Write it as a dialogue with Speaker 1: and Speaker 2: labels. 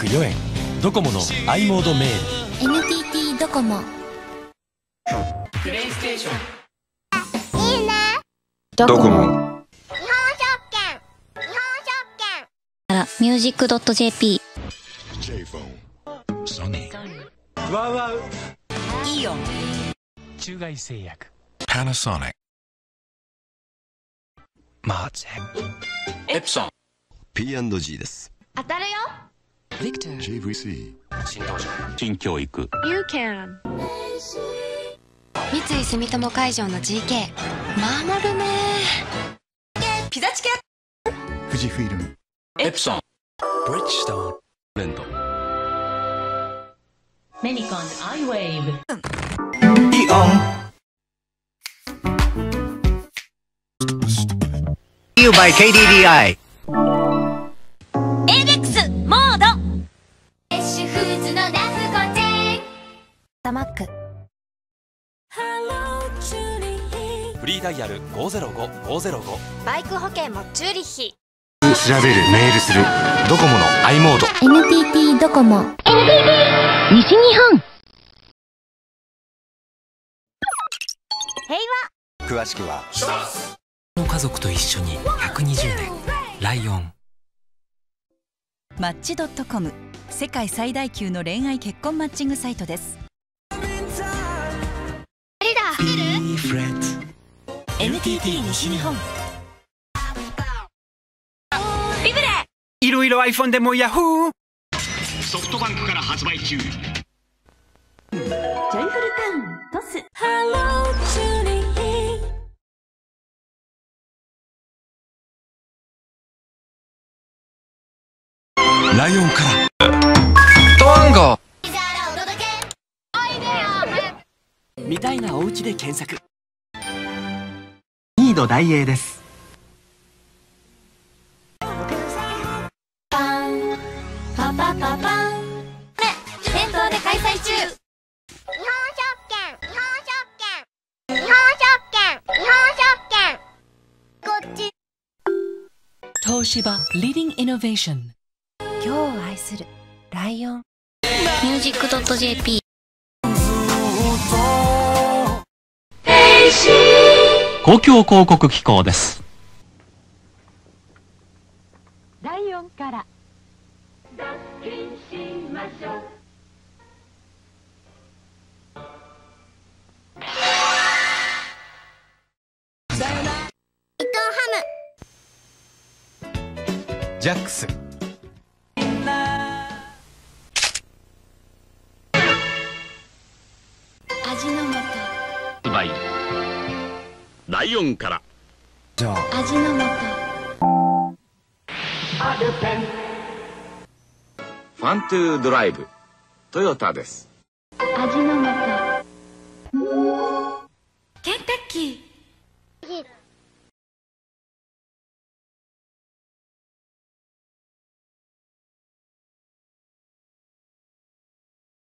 Speaker 1: 404円。ドコモの i モードメール。
Speaker 2: NTT ドコモ。
Speaker 3: プレイステーション。
Speaker 2: いいね。
Speaker 4: ドコモ。
Speaker 2: 日本証券。
Speaker 5: ミュージック .jp。
Speaker 6: ワウワウ。
Speaker 3: イオン。
Speaker 1: 中外製薬。
Speaker 7: Panasonic。
Speaker 1: マーチ
Speaker 3: エプソン。
Speaker 7: P&G です。
Speaker 2: 当たるよ。
Speaker 3: ビクター。
Speaker 7: JVC。
Speaker 1: 新登場。
Speaker 8: 新教育。
Speaker 2: You can。
Speaker 9: 三井住友海上の GK 守るね。ピザチケ。
Speaker 7: 富士フイルム。
Speaker 3: エプソン。
Speaker 1: ブリッジストーン。
Speaker 8: レンド。
Speaker 10: メニコンアイウェーブ。
Speaker 3: イオン。You by KDDI。
Speaker 5: エイベックスモード。
Speaker 2: フレッシュフーズのダフコチェ
Speaker 5: タマック。
Speaker 1: フリーダイヤル505-505。
Speaker 2: バイク保険もチューリッヒ。
Speaker 1: 調べる、メールする。ドコモの i モード。
Speaker 2: NTT ドコモ。
Speaker 5: 西日本。
Speaker 1: 詳しくはの家族と一緒に120年。ライオン。
Speaker 11: マッチ.com、世界最大級の恋愛結婚マッチングサイトです。
Speaker 1: NTT 西日本。
Speaker 5: ビブレ。
Speaker 3: いろいろ iPhone でもヤホー。
Speaker 8: ソフトバンクから発売中。
Speaker 10: ジョイフルタウントス。
Speaker 7: ライオンから。
Speaker 3: トワンゴ。
Speaker 1: みたいなお家で検索。
Speaker 3: ニード大英です。
Speaker 2: パンパパパパン。店頭で開催中。日本証券。こっち。
Speaker 10: 東芝リーディングイノベーション。
Speaker 9: 今日を愛するライオン。
Speaker 5: ミュージック .jp。
Speaker 8: 公共広告機構です。
Speaker 10: ライオンから。
Speaker 2: 伊藤ハ
Speaker 1: ジャックス。
Speaker 2: 味の素。
Speaker 8: 発売。ライオンから。
Speaker 1: じゃあ
Speaker 2: 味の素。
Speaker 8: ファントゥードライブ。トヨタです。
Speaker 2: 味の素。